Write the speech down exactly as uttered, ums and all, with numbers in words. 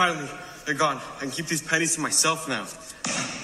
Finally, they're gone. I can keep these pennies to myself now.